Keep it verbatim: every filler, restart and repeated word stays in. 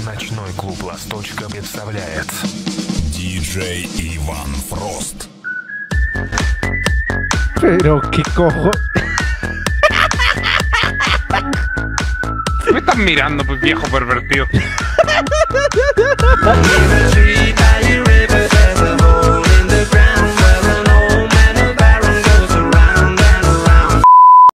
Ночной клуб «Ласточка» представляет диджей Иван Фрост. Pero qué cojo. Me estás mirando, pues viejo pervertido.